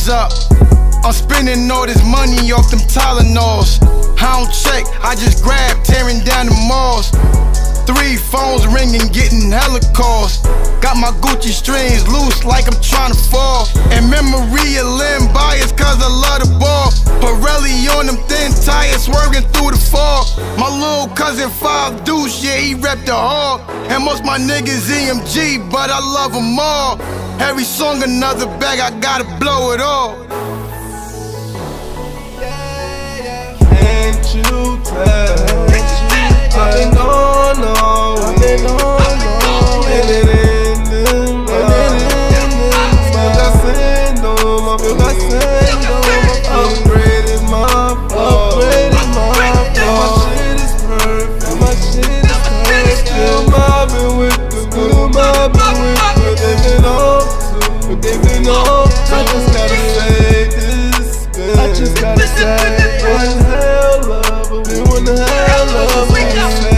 Hands up. I'm spending all this money off them Tylenols. I don't check, I just grab, tearing down the malls. 3 phones ringing, getting hella calls. Got my Gucci strings loose like I'm trying to fall. And memory of Lynn bias cause I love the ball. Pirelli on them thin tires, swerving through the fall. My little cousin 5 Deuce, yeah, he rep the hall. And most my niggas EMG, but I love them all. Every song another bag, I gotta blow it all. Can't you tell? I've been gone all, I've been gone all. Upgraded my phone. My shit is perfect. My shit is perfect. Still mobbing with the good, mobbing with the. They've been on to, but they've been on. I just gotta say this. I just gotta say one hell of a win, one hell of a win.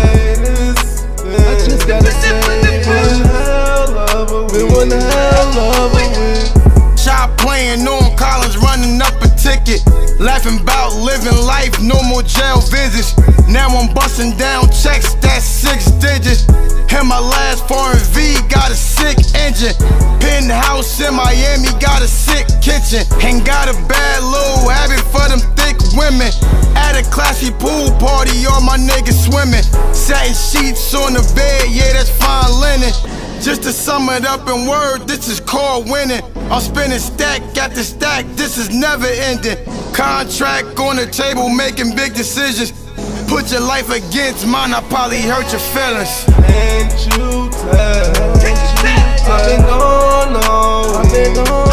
I just gotta say one hell of a win, one hell of a win. Shot playing on Collins, running up a ticket. Laughing about living life, no more jail visits. Now I'm busting down checks, that's 6 digits. And my last foreign V got a sick engine. Penthouse in Miami got a sick kitchen. And got a bad little habit for them thick women. At a classy pool party, all my niggas swimming. Satin sheets on the bed, yeah, that's fine linen. Just to sum it up in word, this is called winning. I'm spinning stack after stack, this is never ending. Contract on the table, making big decisions. Put your life against mine, I probably hurt your feelings. Can't you tell? I've been gone all, I've been gone all.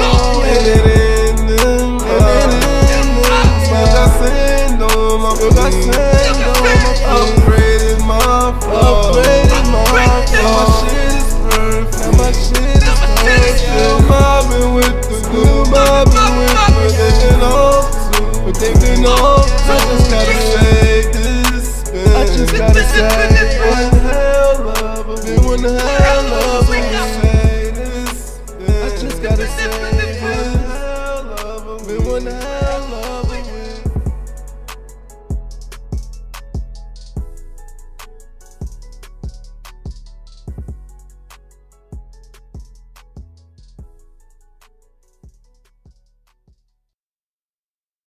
Upgraded my phone. My shit is perfect. My shit is perfect. Still mobbing with the good, mobbing with the. They've been on to, but they've been on. I just gotta say this. I just gotta say one hell of a win, one hell.